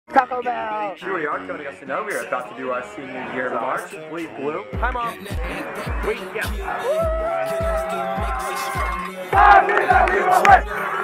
Taco Bell! Here we are, Tony us to know we are about to do our senior year march. Bleed blue. Hi, Mom. Wait, yeah.